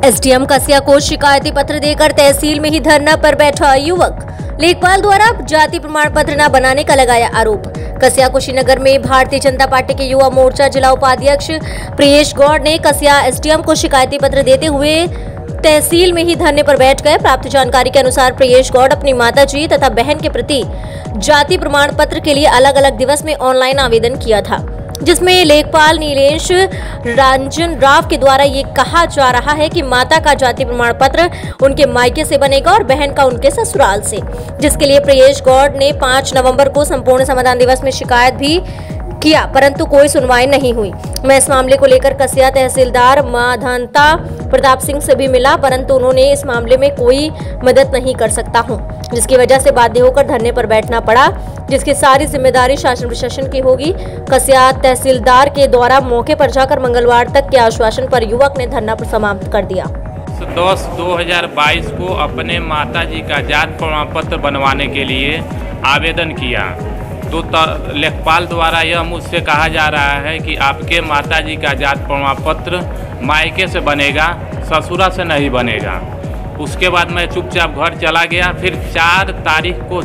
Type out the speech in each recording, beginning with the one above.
SDM कसिया को शिकायती पत्र देकर तहसील में ही धरना पर बैठा युवक। लेखपाल द्वारा जाति प्रमाण पत्र न बनाने का लगाया आरोप। कसिया कुशीनगर में भारतीय जनता पार्टी के युवा मोर्चा जिला उपाध्यक्ष प्रियेश गौड़ ने कसिया एसडीएम को शिकायती पत्र देते हुए तहसील में ही धरने पर बैठ गए। प्राप्त जानकारी के अनुसार प्रियेश गौड़ अपनी माताजी तथा बहन के प्रति जाति प्रमाण पत्र के लिए अलग अलग दिवस में ऑनलाइन आवेदन किया था, जिसमें लेखपाल नीलेश रंजन राव के द्वारा ये कहा जा रहा है कि माता का जाति प्रमाण पत्र उनके मायके से बनेगा और बहन का उनके ससुराल से, जिसके लिए प्रियेश गौड़ ने 5 नवंबर को संपूर्ण समाधान दिवस में शिकायत भी किया, परंतु कोई सुनवाई नहीं हुई। मैं इस मामले को लेकर कसिया तहसीलदार माधंता प्रताप सिंह से भी मिला, परंतु उन्होंने इस मामले में कोई मदद नहीं कर सकता हूं, जिसकी वजह से बाध्य होकर धरने पर बैठना पड़ा, जिसकी सारी जिम्मेदारी शासन प्रशासन की होगी। कसिया तहसीलदार के द्वारा मौके पर जाकर मंगलवार तक के आश्वासन पर युवक ने धरना समाप्त कर दिया। 10/2022 को अपने माताजी का जाति प्रमाण पत्र बनवाने के लिए आवेदन किया, तो लेखपाल द्वारा यह मुझसे कहा जा रहा है कि आपके माताजी का जाति प्रमाण पत्र मायके से बनेगा, ससुरा से नहीं बनेगा। उसके बाद मैं चुपचाप घर चला गया। फिर 4 तारीख को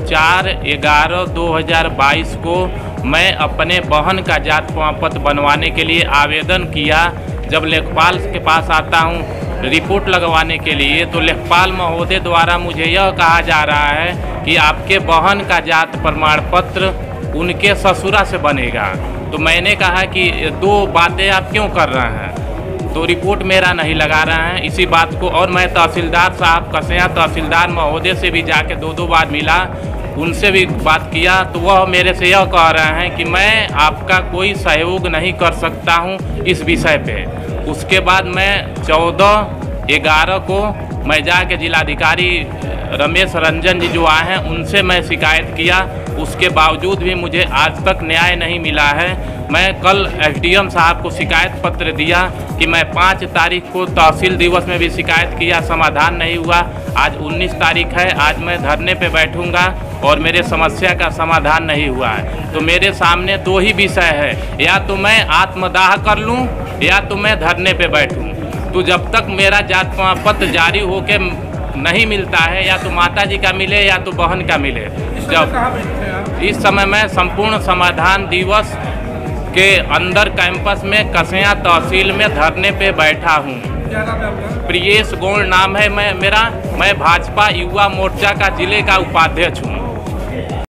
4/11/2022 को मैं अपने बहन का जाति प्रमाण पत्र बनवाने के लिए आवेदन किया। जब लेखपाल के पास आता हूँ रिपोर्ट लगवाने के लिए, तो लेखपाल महोदय द्वारा मुझे यह कहा जा रहा है कि आपके बहन का जाति प्रमाण पत्र उनके ससुरा से बनेगा। तो मैंने कहा कि 2 बातें आप क्यों कर रहे हैं, तो रिपोर्ट मेरा नहीं लगा रहे हैं इसी बात को। और मैं तहसीलदार साहब कसिया तहसीलदार महोदय से भी जाके 2 बार मिला, उनसे भी बात किया, तो वह मेरे से यह कह रहे हैं कि मैं आपका कोई सहयोग नहीं कर सकता हूं इस विषय पे। उसके बाद मैं 14/11 को मैं जाके जिलाधिकारी रमेश रंजन जी जो आए हैं उनसे मैं शिकायत किया। उसके बावजूद भी मुझे आज तक न्याय नहीं मिला है। मैं कल एसडीएम साहब को शिकायत पत्र दिया कि मैं 5 तारीख को तहसील दिवस में भी शिकायत किया, समाधान नहीं हुआ। आज 19 तारीख है, आज मैं धरने पे बैठूंगा और मेरे समस्या का समाधान नहीं हुआ है। तो मेरे सामने 2 ही विषय है, या तो मैं आत्मदाह कर लूं या तो मैं धरने पे बैठूं। तो जब तक मेरा जाति प्रमाण पत्र जारी होके नहीं मिलता है, या तो माताजी का मिले या तो बहन का मिले। जब इस समय मैं संपूर्ण समाधान दिवस के अंदर कैंपस में कसिया तहसील में धरने पे बैठा हूँ। प्रियेश गौड़ नाम है मैं भाजपा युवा मोर्चा का जिले का उपाध्यक्ष हूँ।